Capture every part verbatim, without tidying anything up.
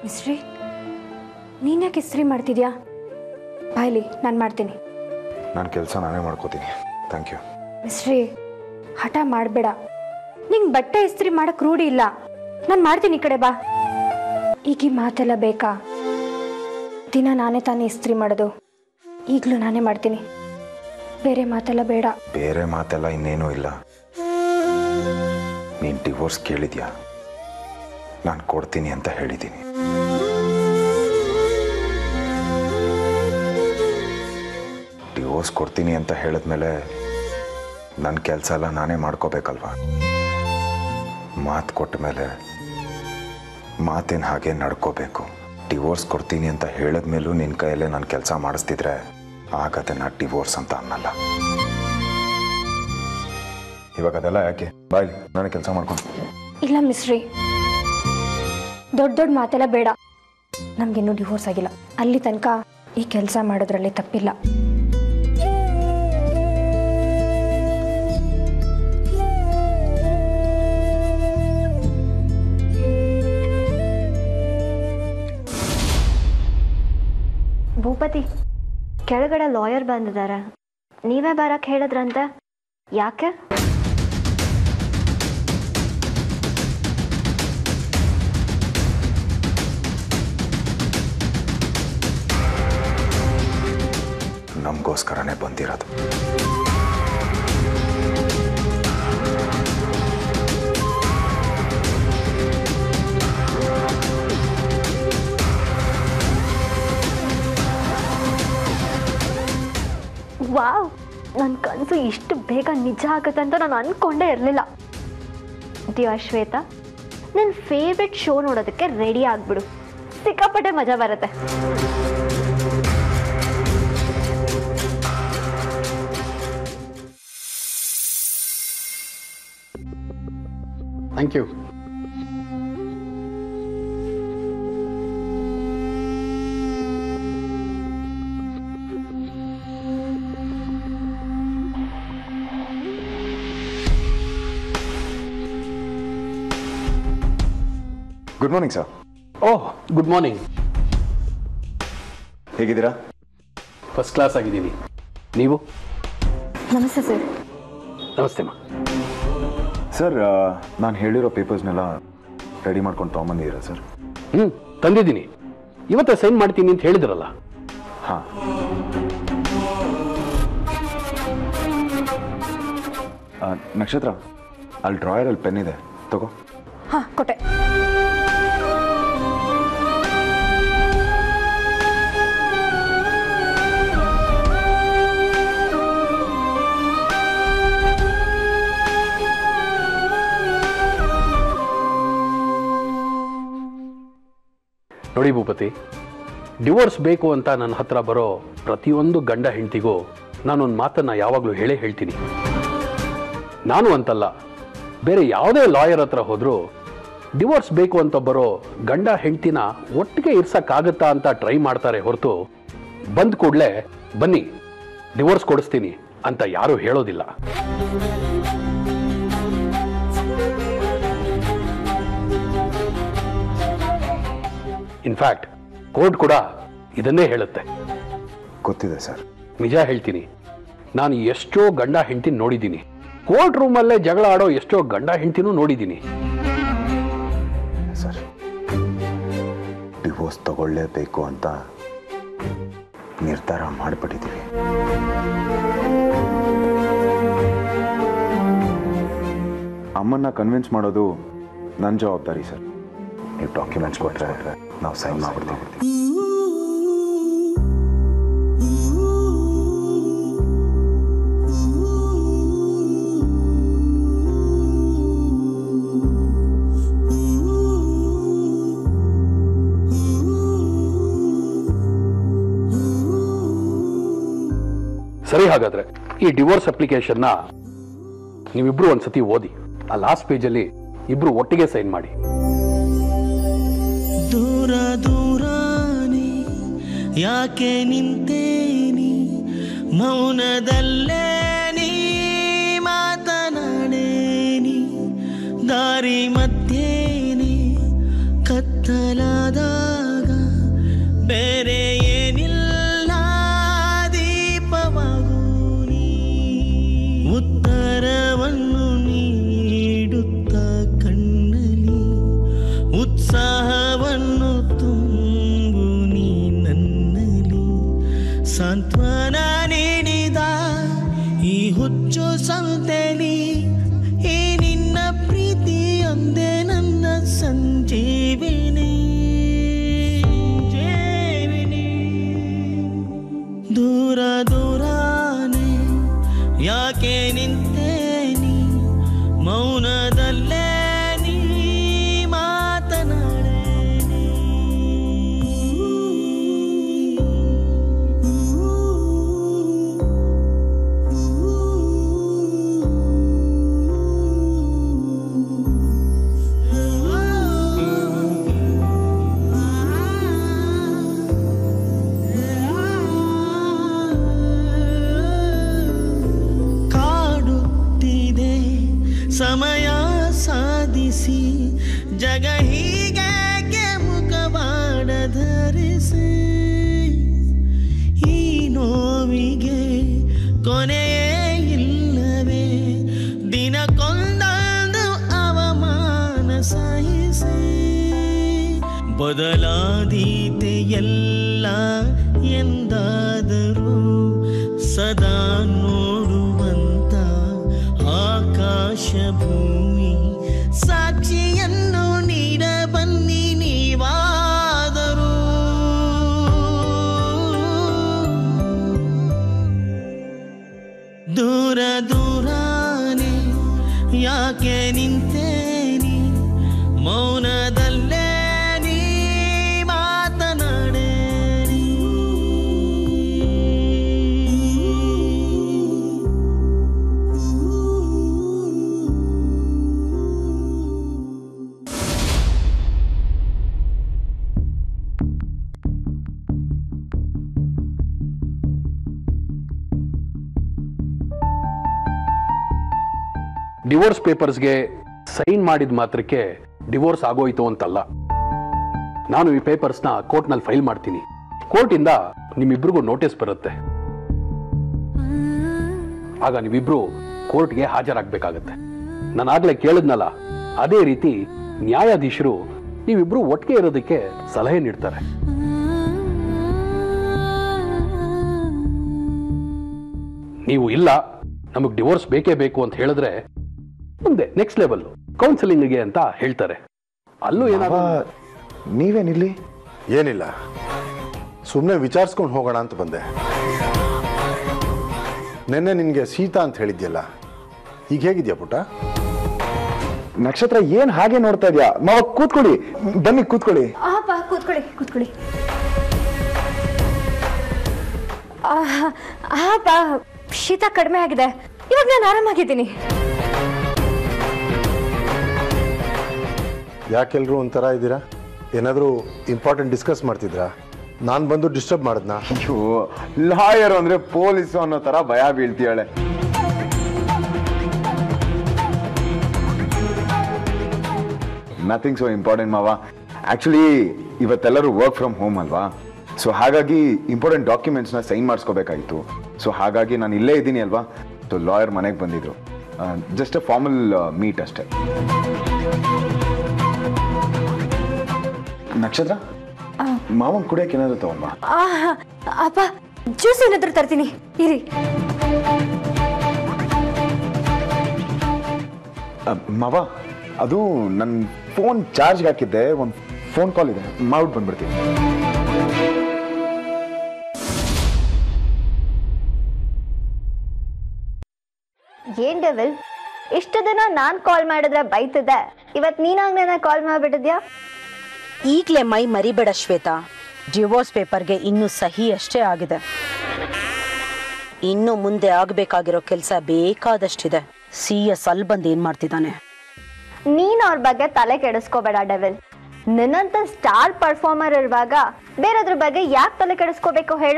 ಮಿಸ್ರಿ ನೀನು ಯಾಕೆ ಇಸ್ತ್ರಿ ಮಾಡ್ತಿದ್ಯಾ? ಬಾಯ್ಲಿ, ನಾನು ಮಾಡ್ತೀನಿ. ನಾನು ಕೆಲಸ ನಾನೇ ಮಾಡ್ಕೋತೀನಿ. Thank you. ಮಿಸ್ರಿ ಹಠ ಮಾಡಬೇಡ. ನಿಂಗೆ ಬಟ್ಟೆ ಇಸ್ತ್ರಿ ಮಾಡಕ್ಕೆ ರೂಢಿ ಇಲ್ಲ. ನಾನು ಮಾಡ್ತೀನಿ, ಈ ಕಡೆ ಬಾ. ಈಗ ಈ ಮಾತೆಲ್ಲ ಬೇಕಾ? ದಿನ ನಾನೇ ತಾನೇ ಇಸ್ತ್ರಿ ಮಾಡೋದು. ಈಗಲೂ ನಾನೇ ಮಾಡ್ತೀನಿ. ಬೇರೆ ಮಾತೆಲ್ಲ ಬೇಡ. ಬೇರೆ ಮಾತೆಲ್ಲ ಇನ್ನೇನೂ ಇಲ್ಲ. ನೀನು ಡಿವೋರ್ಸ್ ಕೇಳಿದ್ಯಾ? ನಾನು ಕೊಡ್ತೀನಿ ಅಂತ ಹೇಳಿದ್ದೀನಿ. ಡಿವೋರ್ಸ್ ಕೊಡ್ತೀನಿ ಅಂತ ಹೇಳಿದ್ಮೇಲೆ ನನ್ನ ಕೆಲಸ ಎಲ್ಲ ನಾನೇ ಮಾಡ್ಕೋಬೇಕಲ್ವಾ? ಮಾತು ಕೊಟ್ಟ ಮೇಲೆ ಮಾತಿನ ಹಾಗೆ ನಡ್ಕೋಬೇಕು. ಡಿವೋರ್ಸ್ ಕೊಡ್ತೀನಿ ಅಂತ ಹೇಳಿದ್ಮೇಲೂ ನಿನ್ನ ಕೈಯಲ್ಲೇ ನಾನು ಕೆಲಸ ಮಾಡಿಸ್ತಿದ್ರೆ ಆಗತ್ತೆ ನಾ ಡಿವೋರ್ಸ್ ಅಂತ ಅನ್ನಲ್ಲ. ಇವಾಗ ಅದೆಲ್ಲ ಯಾಕೆ? ಬಾಯ್, ನಾನೇ ಕೆಲಸ ಮಾಡ್ಕೊಂಡು. ಇಲ್ಲ ಮಿಸ್ರಿ, ದೊಡ್ಡ ದೊಡ್ಡ ಮಾತೆಲ್ಲ ಬೇಡ. ನಮಗಿನ್ನೂ ಡಿವೋರ್ಸ್ ಆಗಿಲ್ಲ. ಅಲ್ಲಿ ತನಕ ಈ ಕೆಲಸ ಮಾಡೋದ್ರಲ್ಲಿ ತಪ್ಪಿಲ್ಲ. ಭೂಪತಿ, ಕೆಳಗಡೆ ಲಾಯರ್ ಬಂದಿದ್ದಾರೆ. ನೀವೇ ಬರಕ್ಕೆ ಹೇಳಿದ್ರಂತೆ, ಯಾಕೆ? ನಮಗೋಸ್ಕರನೇ ಬಂದಿರೋದು. ವಾವ್, ನನ್ನ ಕನಸು ಇಷ್ಟು ಬೇಗ ನಿಜ ಆಗುತ್ತೆ ಅಂತ ನಾನು ಅಂದ್ಕೊಂಡೇ ಇರಲಿಲ್ಲ. ಡಿಯರ್ ಶ್ವೇತಾ, ನನ್ನ ಫೇವ್ರೆಟ್ ಶೋ ನೋಡೋದಕ್ಕೆ ರೆಡಿ ಆಗಿಬಿಡು. ಸಿಕ್ಕಾಪಟ್ಟೆ ಮಜಾ ಬರುತ್ತೆ. Thank you. Good morning sir. Oh, good morning. ಹೇಗಿದ್ದೀರಾ? ಫಸ್ಟ್ ಕ್ಲಾಸ್ ಆಗಿದ್ದೀನಿ. ನೀವು? ನಮಸ್ತೆ ಸರ್. ನಮಸ್ತೆ ಮಾ. ಸರ್, ನಾನು ಹೇಳಿರೋ ಪೇಪರ್ಸ್ನೆಲ್ಲ ರೆಡಿ ಮಾಡ್ಕೊಂಡು ತೊಗೊಂಬಂದಿದ್ದೀರಾ ಸರ್? ಹ್ಞೂ, ತಂದಿದ್ದೀನಿ. ಇವತ್ತೇ ಸೈನ್ ಮಾಡ್ತೀನಿ ಅಂತ ಹೇಳಿದ್ರಲ್ಲ. ಹಾಂ. ನಕ್ಷತ್ರ, ಅಲ್ಲಿ ಡ್ರಾಯರಲ್ಲಿ ಪೆನ್ ಇದೆ, ತಗೋ. ಹಾಂ, ಕೊಟ್ಟೆ. ನೋಡಿ ಭೂಪತಿ, ಡಿವೋರ್ಸ್ ಬೇಕು ಅಂತ ನನ್ನ ಹತ್ರ ಬರೋ ಪ್ರತಿಯೊಂದು ಗಂಡ ಹೆಂಡತಿಗೂ ನಾನೊಂದು ಮಾತನ್ನು ಯಾವಾಗಲೂ ಹೇಳೇ ಹೇಳ್ತೀನಿ. ನಾನು ಅಂತಲ್ಲ, ಬೇರೆ ಯಾವುದೇ ಲಾಯರ್ ಹತ್ರ ಹೋದರೂ ಡಿವೋರ್ಸ್ ಬೇಕು ಅಂತ ಬರೋ ಗಂಡ ಹೆಂಡತಿನ ಒಟ್ಟಿಗೆ ಇರ್ಸಕ್ಕಾಗತ್ತಾ ಅಂತ ಟ್ರೈ ಮಾಡ್ತಾರೆ ಹೊರತು ಬಂದ ಕೂಡಲೇ ಬನ್ನಿ ಡಿವೋರ್ಸ್ ಕೊಡಿಸ್ತೀನಿ ಅಂತ ಯಾರೂ ಹೇಳೋದಿಲ್ಲ. ಇನ್ಫ್ಯಾಕ್ಟ್ ಕೋರ್ಟ್ ಕೂಡ ಇದನ್ನೇ ಹೇಳುತ್ತೆ. ಗೊತ್ತಿದೆ ಸರ್. ನಿಜ ಹೇಳ್ತೀನಿ, ನಾನು ಎಷ್ಟೋ ಗಂಡ ಹೆಂಡತಿನ ನೋಡಿದ್ದೀನಿ. ಕೋರ್ಟ್ ರೂಮಲ್ಲೇ ಜಗಳ ಆಡೋ ಎಷ್ಟೋ ಗಂಡ ಹೆಂಡತಿನೂ ನೋಡಿದ್ದೀನಿ. ಸರ್, ಡಿವೋರ್ಸ್ ತಗೊಳ್ಳೇಬೇಕು ಅಂತ ನಿರ್ಧಾರ ಮಾಡಿಬಿಟ್ಟಿದ್ದೀವಿ. ಅಮ್ಮನ್ನ ಕನ್ವಿನ್ಸ್ ಮಾಡೋದು ನನ್ನ ಜವಾಬ್ದಾರಿ ಸರ್. ನೀವು ಡಾಕ್ಯುಮೆಂಟ್ಸ್ ಕೊಟ್ಟರೆ ನಾವು ಸೈನ್ ಮಾಡ್ಬಿಡ್ತೀವಿ. ಸರಿ, ಹಾಗಾದ್ರೆ ಈ ಡಿವೋರ್ಸ್ ಅಪ್ಲಿಕೇಶನ್ನ ನೀವಿಬ್ರು ಒಂದ್ಸತಿ ಓದಿ. ಆ ಲಾಸ್ಟ್ ಪೇಜಲ್ಲಿ ಇಬ್ರು ಒಟ್ಟಿಗೆ ಸೈನ್ ಮಾಡಿ. ದೂರ ದೂರಾನಿ ಯಾಕೆ ನಿಂತೇನಿ, ಮೌನದಲ್ಲೇ ನೀ ಮಾತನಾಡೇನಿ, ದಾರಿ ಮಧ್ಯೇನೆ ಕತ್ತಲಾದ ಯಾಕೆ ನಿಂತೆ ನೀ ಮೌನದಲ್ಲೇ ನೀ ಮಾತನಾಡೆ ಸಮಯ ಸಾಧಿಸಿ ಜಗ ಹೀಗೆ ಮುಖವಾಡ ಧರಿಸಿ ಈ ನೋವಿಗೆ ಕೊನೆಯೇ ಇಲ್ಲವೇ ದಿನಕ್ಕೊಂದೊಂದು ಅವಮಾನ ಸಹಿಸಿ ಬದಲಾದೀತೆ ಎಲ್ಲ ಎಂದಾದರೂ ಸದಾ ನೋಡುವಂತ ಆಕಾಶ ಭೂಮಿ ಸಾಕ್ಷಿಯನ್ನು ನೀಡ ಬನ್ನಿ ನೀವಾದರೂ ದೂರ ದೂರಾನೆ ಯಾಕೆ ನಿಂತೇನಿ ಮೌನದಲ್ಲೇ ನೀ ಮಾತನಾಡೆ ಡಿವೋರ್ಸ್ ಪೇಪರ್ಸ್ಗೆ ಸೈನ್ ಮಾಡಿದ ಮಾತ್ರಕ್ಕೆ ಡಿವೋರ್ಸ್ ಆಗೋಯ್ತು ಅಂತಲ್ಲ. ನಾನು ಈ ಪೇಪರ್ಸ್ನ ಕೋರ್ಟ್ನಲ್ಲಿ ಫೈಲ್ ಮಾಡ್ತೀನಿ. ಕೋರ್ಟಿಂದ ನಿಮ್ಮಿಬ್ರಿಗೂ ನೋಟಿಸ್ ಬರುತ್ತೆ. ಆಗ ನೀವಿಬ್ರು ಕೋರ್ಟ್ಗೆ ಹಾಜರಾಗಬೇಕಾಗತ್ತೆ. ನಾನು ಆಗ್ಲೇ ಕೇಳಿದ್ನಲ್ಲ, ಅದೇ ರೀತಿ ನ್ಯಾಯಾಧೀಶರು ನೀವಿಬ್ರು ಒಟ್ಟಿಗೆ ಇರೋದಕ್ಕೆ ಸಲಹೆ ನೀಡ್ತಾರೆ. ನೀವು ಇಲ್ಲ, ನಮಗೆ ಡಿವೋರ್ಸ್ ಬೇಕೇ ಬೇಕು ಅಂತ ಹೇಳಿದ್ರೆ ಮುಂದೆ ನೆಕ್ಸ್ಟ್ ಲೆವೆಲ್ ಕೌನ್ಸಿಲಿಂಗ್ಗೆ ಅಂತ ಹೇಳ್ತಾರೆ. ಅಲ್ಲೂ ಏನಾಗ ನೀವೇನಿಲ್ಲಿ? ಏನಿಲ್ಲ, ಸುಮ್ಮನೆ ವಿಚಾರಿಸ್ಕೊಂಡು ಹೋಗೋಣ ಅಂತ ಬಂದೆ. ನಿನ್ನೆ ನಿನಗೆ ಸೀತಾ ಅಂತ ಹೇಳಿದ್ಯಲ್ಲ, ಈಗ ಹೇಗಿದ್ಯಾ ಪುಟ್ಟ? ನಕ್ಷತ್ರ ಏನ್ ಹಾಗೆ ನೋಡ್ತಾ ಇದ್ಯಾ? ಮಾವ ಕೂತ್ಕೊಳ್ಳಿ, ಬನ್ನಿ ಕೂತ್ಕೊಳ್ಳಿ. ಆಪಾ ಕೂತ್ಕೊಳ್ಳಿ ಕೂತ್ಕೊಳ್ಳಿ. ಆಪಾ ಶೀತ ಕಡಿಮೆ ಆಗಿದೆ, ಇವಾಗ ನಾನು ಆರಾಮಾಗಿದ್ದೀನಿ. ಯಾಕೆಲ್ರೂ ಒಂಥರ ಇದ್ದೀರಾ? ಏನಾದರೂ ಇಂಪಾರ್ಟೆಂಟ್ ಡಿಸ್ಕಸ್ ಮಾಡ್ತಿದ್ರಾ? ನಾನು ಬಂದು ಡಿಸ್ಟರ್ಬ್ ಮಾಡಿದ್ನಾ? ಅಯ್ಯೋ, ಲಾಯರ್ ಅಂದ್ರೆ ಪೊಲೀಸು ಅನ್ನೋ ತರ ಭಯ ಬೀಳ್ತೀಯಾಳೆ. ನಥಿಂಗ್ ಸೊ ಇಂಪಾರ್ಟೆಂಟ್ ಮಾವ. ಆಕ್ಚುಲಿ ಇವತ್ತೆಲ್ಲರೂ ವರ್ಕ್ ಫ್ರಮ್ ಹೋಮ್ ಅಲ್ವಾ, ಸೊ ಹಾಗಾಗಿ ಇಂಪಾರ್ಟೆಂಟ್ ಡಾಕ್ಯುಮೆಂಟ್ಸ್ನ ಸೈನ್ ಮಾಡಿಸ್ಕೋಬೇಕಾಗಿತ್ತು. ಸೊ ಹಾಗಾಗಿ ನಾನು ಇಲ್ಲೇ ಇದ್ದೀನಿ ಅಲ್ವಾ, ಸೊ ಲಾಯರ್ ಮನೆಗೆ ಬಂದಿದ್ರು. ಜಸ್ಟ್ ಅ ಫಾರ್ಮಲ್ ಮೀಟ್ ಅಷ್ಟೇ. ನಕ್ಷತ್ರ, ಮಾವನ್ ಕುಡಿಯಕ್ಕೆ ಏನಾದ್ರು ತಗೊಂಬ. ಅಪ್ಪ ಜ್ಯೂಸ್ ಏನಾದ್ರು ತರ್ತೀನಿ ಇರಿ. ಮಾವ, ಅದು ನನ್ನ ಫೋನ್ ಚಾರ್ಜ್ಗೆ ಹಾಕಿದ್ದೆ, ಒಂದು ಫೋನ್ ಕಾಲ್ ಇದೆ, ಮಾಡ್ಬಿಟ್ಟು ಬಂದ್ಬಿಡ್ತೀನಿ. ಏನ್ ಡೆವಿಲ್, ಇಷ್ಟು ದಿನ ನಾನ್ ಕಾಲ್ ಮಾಡಿದ್ರೆ ಬೈತಿದ್ದೆ, ಇವತ್ ನೀನಾಗ್ ನನ್ನ ಕಾಲ್ ಮಾಡ್ಬಿಟ್ಟಿದ್ಯಾ? ಈಗ್ಲೇ ಮೈ ಮರಿಬೇಡ ಶ್ವೇತಾ, ಡಿವೋರ್ಸ್ ಪೇಪರ್ಗೆ ಇನ್ನೂ ಸಹಿ ಅಷ್ಟೇ ಆಗಿದೆ. ಇನ್ನು ಮುಂದೆ ಆಗ್ಬೇಕಾಗಿರೋ ಕೆಲಸ ಬೇಕಾದಷ್ಟಿದೆ. ಸಿ ಎಸ್ ಅಲ್ಲಿ ಬಂದು ಏನ್ ಮಾಡ್ತಿದ್ದಾನೆ? ನೀನ್ ಅವ್ರ ಬಗ್ಗೆ ತಲೆ ಕೆಡಿಸ್ಕೋಬೇಡ ಡೆವಿಲ್. ನಿನ್ನಂತ ಸ್ಟಾರ್ ಪರ್ಫಾರ್ಮರ್ ಇರುವಾಗ ಬೇರೆದ್ರ ಬಗ್ಗೆ ಯಾಕೆ ತಲೆ ಕೆಡಿಸ್ಕೋಬೇಕು ಹೇಳು?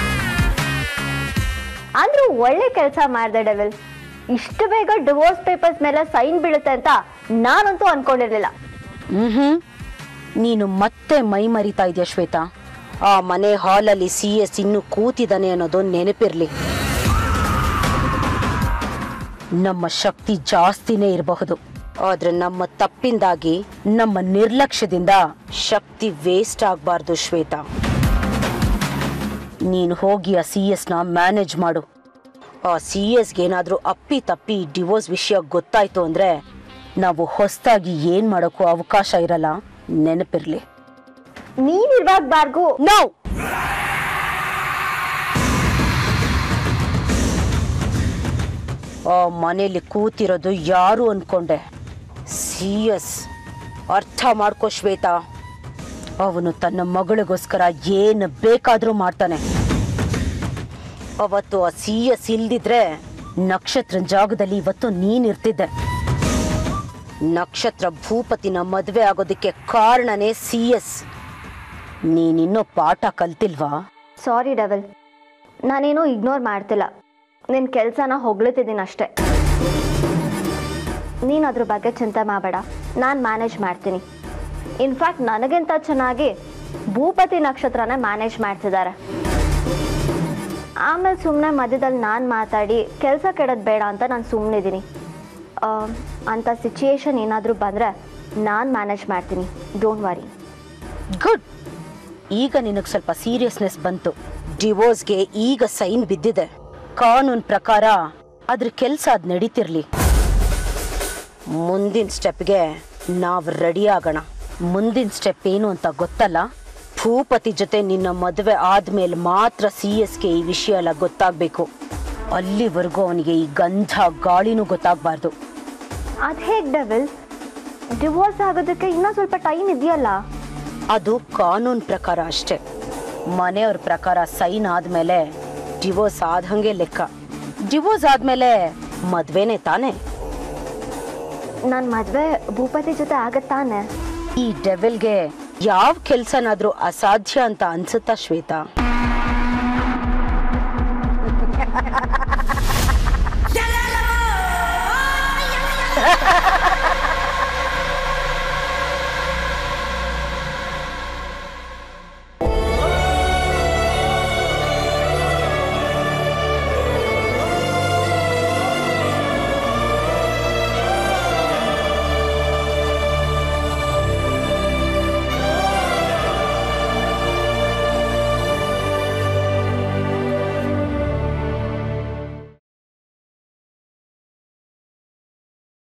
ಅಂದ್ರೂ ಒಳ್ಳೆ ಕೆಲಸ ಮಾಡ್ದೆ ಡೆವಿಲ್. ಇಷ್ಟು ಬೇಗ ಡಿವೋರ್ಸ್ ಪೇಪರ್ಸ್ ಮೇಲೆ ಸೈನ್ ಬೀಳುತ್ತೆ ಅಂತ ನಾನಂತೂ ಅನ್ಕೊಂಡಿರ್ಲಿಲ್ಲ. ಹ್ಮ್ ನೀನು ಮತ್ತೆ ಮೈ ಮರಿತಾ ಇದೆಯಾ ಶ್ವೇತಾ? ಆ ಮನೆ ಹಾಲಲ್ಲಿ ಸಿ ಎಸ್ ಇನ್ನು ಕೂತಿದ್ದಾನೆ ಅನ್ನೋದು ನೆನಪಿರ್ಲಿ. ನಮ್ಮ ಶಕ್ತಿ ಜಾಸ್ತಿನೇ ಇರಬಹುದು, ಆದ್ರೆ ನಮ್ಮ ತಪ್ಪಿಂದಾಗಿ, ನಮ್ಮ ನಿರ್ಲಕ್ಷ್ಯದಿಂದ ಶಕ್ತಿ ವೇಸ್ಟ್ ಆಗ್ಬಾರ್ದು ಶ್ವೇತಾ. ನೀನು ಹೋಗಿ ಆ ಸಿ ಎಸ್ ನ ಮ್ಯಾನೇಜ್ ಮಾಡು. ಆ ಸಿ ಎಸ್ಗೆ ಏನಾದ್ರೂ ಅಪ್ಪಿ ತಪ್ಪಿ ಡಿವೋರ್ಸ್ ವಿಷಯ ಗೊತ್ತಾಯ್ತು ಅಂದ್ರೆ ನಾವು ಹೊಸದಾಗಿ ಏನ್ ಮಾಡೋಕ್ಕೂ ಅವಕಾಶ ಇರಲ್ಲ, ನೆನಪಿರ್ಲಿ. ನೀನಿರ್ವಾಗ ಬಾರ್ಗು. ನೋ, ಆ ಮನೇಲಿ ಕೂತಿರೋದು ಯಾರು ಅನ್ಕೊಂಡೆ? C S. ಅರ್ಥ ಮಾಡ್ಕೋ ಶ್ವೇತಾ, ಅವನು ತನ್ನ ಮಗಳಿಗೋಸ್ಕರ ಏನು ಬೇಕಾದರೂ ಮಾಡ್ತಾನೆ. ಅವತ್ತು ಆ ಸಿ ಎಸ್ ಇಲ್ದಿದ್ರೆ ನಕ್ಷತ್ರ ಜಾಗದಲ್ಲಿ ಇವತ್ತು ನೀನಿರ್ತಿದ್ದೆ. ನಕ್ಷತ್ರ ಭೂಪತಿನ ಮದುವೆ ಆಗೋದಕ್ಕೆ ಕಾರಣನೇ ಸಿ ಎಸ್. ನೀನಿನ್ನೂ ಪಾಠ ಕಲ್ತಿಲ್ವಾ? ಸಾರಿ ಡೆವಲ್, ನಾನೇನೂ ಇಗ್ನೋರ್ ಮಾಡ್ತಿಲ್ಲ. ನಿನ್ನ ಕೆಲಸನ ಹೊಗಳ್ತಿದ್ದೀನಿ ಅಷ್ಟೇ. ನೀನು ಅದ್ರ ಬಗ್ಗೆ ಚಿಂತೆ ಮಾಡಬೇಡ, ನಾನು ಮ್ಯಾನೇಜ್ ಮಾಡ್ತೀನಿ. ಇನ್ಫ್ಯಾಕ್ಟ್ ನನಗಿಂತ ಚೆನ್ನಾಗಿ ಭೂಪತಿ ನಕ್ಷತ್ರನೇ ಮ್ಯಾನೇಜ್ ಮಾಡ್ತಿದ್ದಾರೆ. ಆಮೇಲೆ ಸುಮ್ಮನೆ ಮಧ್ಯದಲ್ಲಿ ನಾನು ಮಾತಾಡಿ ಕೆಲಸ ಕೆಡೋದು ಬೇಡ ಅಂತ ನಾನು ಸುಮ್ಮನಿದ್ದೀನಿ. ಅಂಥ ಸಿಚುಯೇಷನ್ ಏನಾದರೂ ಬಂದರೆ ನಾನು ಮ್ಯಾನೇಜ್ ಮಾಡ್ತೀನಿ, ಡೋಂಟ್ ವರಿ. ಗುಡ್. ಈಗ ನಿನಗೆ ಸ್ವಲ್ಪ ಸೀರಿಯಸ್ನೆಸ್ ಬಂತು. ಡಿವೋರ್ಸ್ಗೆ ಈಗ ಸೈನ್ ಬಿದ್ದಿದೆ. ಕಾನೂನು ಪ್ರಕಾರ ಅದ್ರ ಕೆಲಸ ಅದು ನಡೀತಿರ್ಲಿ. ಮುಂದಿನ ಸ್ಟೆಪ್ಗೆ ನಾವು ರೆಡಿ ಆಗೋಣ. ಮುಂದಿನ ಸ್ಟೆಪ್ ಏನು ಅಂತ ಗೊತ್ತಲ್ಲ? ಭೂಪತಿ ಜೊತೆ ನಿನ್ನ ಮದುವೆ ಆದ್ಮೇಲೆ ಮಾತ್ರ ಸಿ ಎಸ್ಗೆ ಈ ವಿಷಯ ಎಲ್ಲ ಗೊತ್ತಾಗಬೇಕು. ಅಲ್ಲಿವರೆಗೂ ಅವನಿಗೆ ಈ ಗಂಧ ಗಾಳಿನೂ ಗೊತ್ತಾಗಬಾರ್ದು. ಅದು ಹೇಗೆ ಡೆವಿಲ್? ಡಿವೋರ್ಸ್ ಆಗೋದಕ್ಕೆ ಇನ್ನೂ ಸ್ವಲ್ಪ ಟೈಮ್ ಇದೆಯಲ್ಲ. ಅದು ಕಾನೂನು ಪ್ರಕಾರ ಅಷ್ಟೇ. ಮನೆಯವ್ರ ಪ್ರಕಾರ ಸೈನ್ ಆದಮೇಲೆ ಡಿವೋರ್ಸ್ ಆದಂಗೆ ಲೆಕ್ಕ. ಡಿವೋರ್ಸ್ ಆದಮೇಲೆ ಮದುವೆನೇ ತಾನೆ. ನನ್ನ ಮದುವೆ ಭೂಪತಿ ಜೊತೆ ಆಗತ್ತಾನೆ? ಈ ಡೆವಿಲ್ಗೆ ಯಾವ ಕೆಲಸನಾದ್ರೂ ಅಸಾಧ್ಯ ಅಂತ ಅನ್ಸುತ್ತಾ ಶ್ವೇತಾ?